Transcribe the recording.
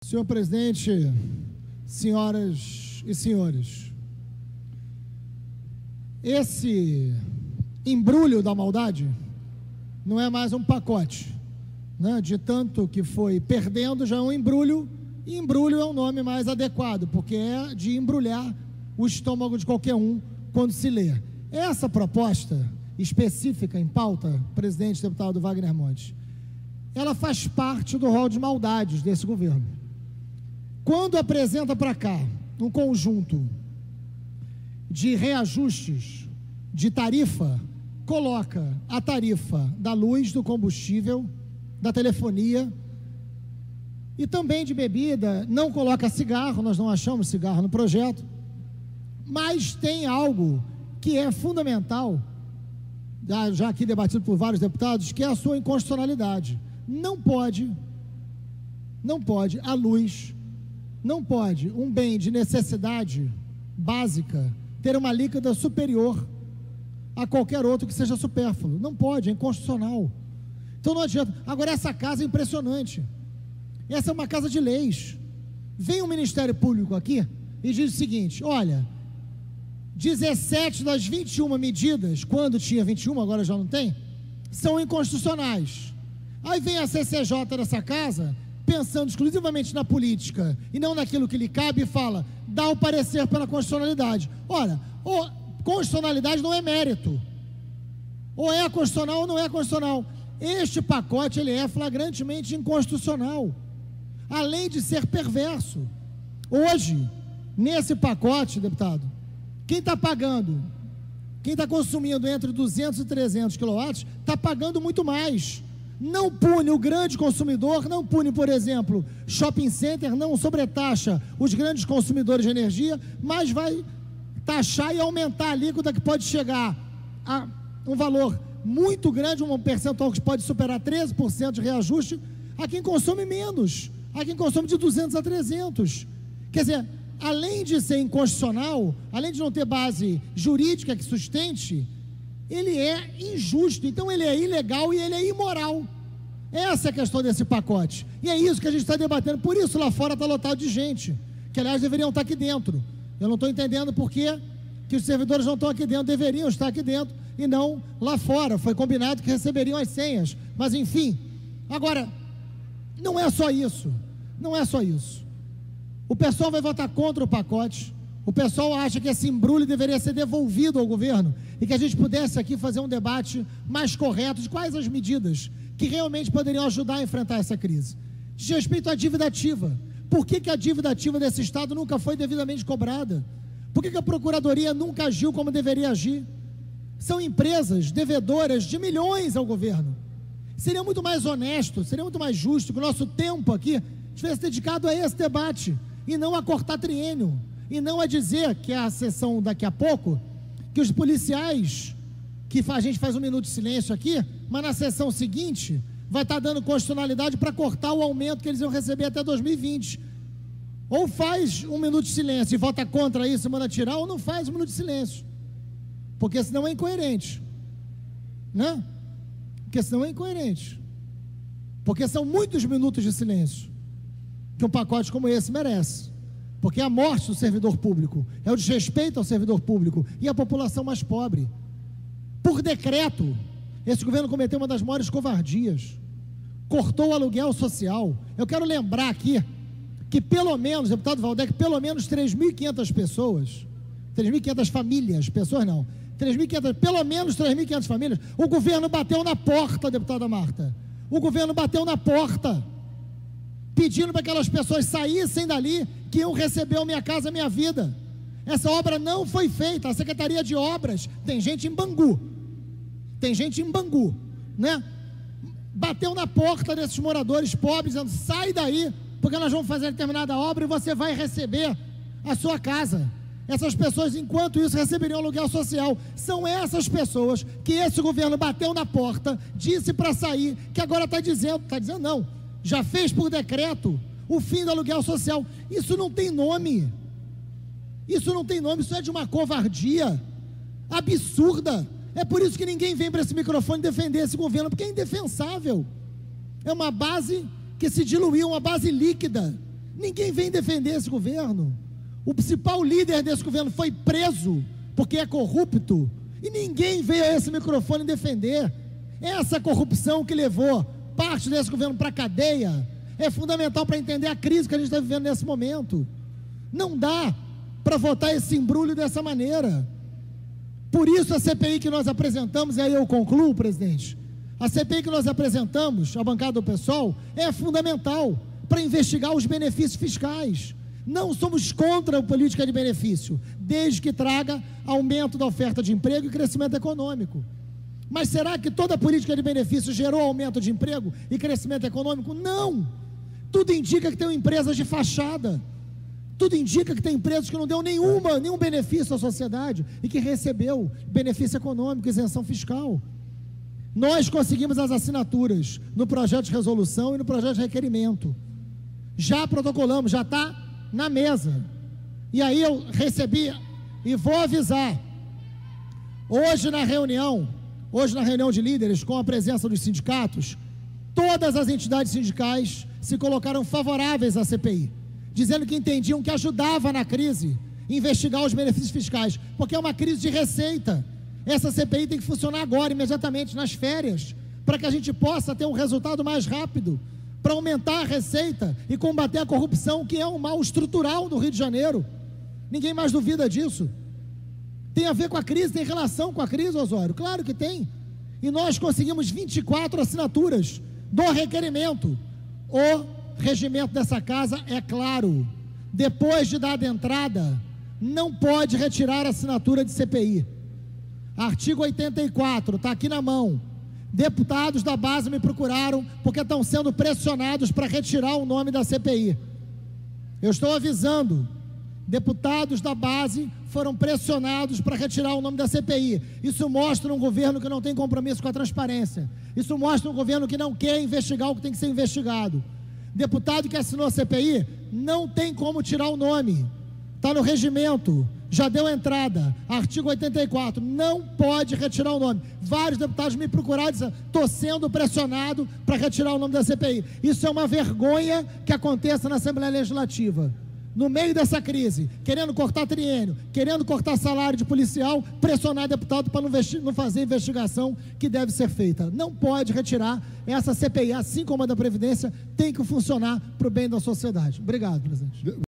Senhor presidente, senhoras e senhores, esse embrulho da maldade não é mais um pacote, né? De tanto que foi perdendo, já é um embrulho, e embrulho é um nome mais adequado, porque é de embrulhar o estômago de qualquer um quando se lê. Essa proposta específica em pauta, presidente deputado Wagner Montes, ela faz parte do rol de maldades desse governo. Quando apresenta para cá um conjunto de reajustes de tarifa, coloca a tarifa da luz, do combustível, da telefonia e também de bebida, não coloca cigarro, nós não achamos cigarro no projeto, mas tem algo que é fundamental, já aqui debatido por vários deputados, que é a sua inconstitucionalidade. Não pode a luz, não pode um bem de necessidade básica ter uma alíquota superior a qualquer outro que seja supérfluo. Não pode, é inconstitucional. Então não adianta. Agora, essa casa é impressionante. Essa é uma casa de leis. Vem o Ministério Público aqui e diz o seguinte: olha, 17 das 21 medidas, quando tinha 21, agora já não tem, são inconstitucionais. Aí vem a CCJ dessa casa, pensando exclusivamente na política e não naquilo que lhe cabe, e fala, dá o parecer pela constitucionalidade. Ora, constitucionalidade não é mérito. Ou é constitucional ou não é constitucional. Este pacote, ele é flagrantemente inconstitucional, além de ser perverso. Hoje, nesse pacote, deputado, quem está pagando, quem está consumindo entre 200 e 300 quilowatts, está pagando muito mais. Não pune o grande consumidor, não pune, por exemplo, shopping center, não sobretaxa os grandes consumidores de energia, mas vai taxar e aumentar a alíquota, que pode chegar a um valor muito grande, um percentual que pode superar 13% de reajuste, a quem consome menos, a quem consome de 200 a 300. Quer dizer, além de ser inconstitucional, além de não ter base jurídica que sustente, ele é injusto, então ele é ilegal e ele é imoral. Essa é a questão desse pacote, e é isso que a gente está debatendo. Por isso lá fora está lotado de gente, que aliás deveriam estar aqui dentro. Eu não estou entendendo por que os servidores não estão aqui dentro, deveriam estar aqui dentro e não lá fora. Foi combinado que receberiam as senhas, mas enfim. Agora, não é só isso, não é só isso. O pessoal vai votar contra o pacote. O pessoal acha que esse embrulho deveria ser devolvido ao governo e que a gente pudesse aqui fazer um debate mais correto de quais as medidas que realmente poderiam ajudar a enfrentar essa crise. Diz respeito à dívida ativa. Por que a dívida ativa desse Estado nunca foi devidamente cobrada? Por que a Procuradoria nunca agiu como deveria agir? São empresas devedoras de milhões ao governo. Seria muito mais honesto, seria muito mais justo que o nosso tempo aqui tivesse dedicado a esse debate e não a cortar triênio. E não a dizer que a sessão daqui a pouco, que os policiais, que a gente faz um minuto de silêncio aqui, mas na sessão seguinte vai estar dando constitucionalidade para cortar o aumento que eles iam receber até 2020. Ou faz um minuto de silêncio e vota contra isso e manda tirar, ou não faz um minuto de silêncio. Porque senão é incoerente. Né? Porque senão é incoerente. Porque são muitos minutos de silêncio que um pacote como esse merece. Porque é a morte do servidor público, é o desrespeito ao servidor público e à população mais pobre. Por decreto, esse governo cometeu uma das maiores covardias, cortou o aluguel social. Eu quero lembrar aqui que pelo menos, deputado Valdec, pelo menos 3.500 pessoas, 3.500 famílias, pessoas não, 3.500, pelo menos 3.500 famílias, o governo bateu na porta, deputada Marta, o governo bateu na porta, pedindo para que aquelas pessoas saíssem dali, que iam receber o Minha Casa Minha Vida. Essa obra não foi feita. A Secretaria de Obras, tem gente em Bangu, né? Bateu na porta desses moradores pobres, dizendo, sai daí, porque nós vamos fazer determinada obra e você vai receber a sua casa. Essas pessoas, enquanto isso, receberiam aluguel social. São essas pessoas que esse governo bateu na porta, disse para sair, que agora está dizendo não, já fez por decreto o fim do aluguel social. Isso não tem nome, isso é de uma covardia absurda. É por isso que ninguém vem para esse microfone defender esse governo, porque é indefensável. É uma base que se diluiu, uma base líquida, Ninguém vem defender esse governo. O principal líder desse governo foi preso porque é corrupto e ninguém veio a esse microfone defender. Essa corrupção que levou parte desse governo para a cadeia é fundamental para entender a crise que a gente está vivendo nesse momento. Não dá para votar esse embrulho dessa maneira. Por isso a CPI que nós apresentamos, e aí eu concluo, presidente, a CPI que nós apresentamos, a bancada do PSOL, é fundamental para investigar os benefícios fiscais. Não somos contra a política de benefício, desde que traga aumento da oferta de emprego e crescimento econômico. Mas será que toda a política de benefício gerou aumento de emprego e crescimento econômico? Não! Tudo indica que tem empresas de fachada. Tudo indica que tem empresas que não deu nenhum benefício à sociedade e que recebeu benefício econômico, isenção fiscal. Nós conseguimos as assinaturas no projeto de resolução e no projeto de requerimento. Já protocolamos, já está na mesa. E aí eu recebi e vou avisar. Hoje na reunião de líderes, com a presença dos sindicatos, todas as entidades sindicais se colocaram favoráveis à CPI, dizendo que entendiam que ajudava na crise investigar os benefícios fiscais, porque é uma crise de receita. Essa CPI tem que funcionar agora, imediatamente, nas férias, para que a gente possa ter um resultado mais rápido, para aumentar a receita e combater a corrupção, que é um mal estrutural no Rio de Janeiro. Ninguém mais duvida disso. Tem a ver com a crise, tem relação com a crise, Osório? Claro que tem. E nós conseguimos 24 assinaturas do requerimento. O regimento dessa casa é claro: depois de dada entrada, não pode retirar a assinatura de CPI. Artigo 84, está aqui na mão. Deputados da base me procuraram porque estão sendo pressionados para retirar o nome da CPI. Eu estou avisando, deputados da base foram pressionados para retirar o nome da CPI. Isso mostra um governo que não tem compromisso com a transparência. Isso mostra um governo que não quer investigar o que tem que ser investigado. Deputado que assinou a CPI, não tem como tirar o nome. Está no regimento, já deu entrada, artigo 84, não pode retirar o nome. Vários deputados me procuraram e disseram: estou sendo pressionado para retirar o nome da CPI. Isso é uma vergonha que aconteça na Assembleia Legislativa. No meio dessa crise, querendo cortar triênio, querendo cortar salário de policial, pressionar deputado para não fazer a investigação que deve ser feita. Não pode retirar essa CPI, assim como a da Previdência, tem que funcionar para o bem da sociedade. Obrigado, presidente.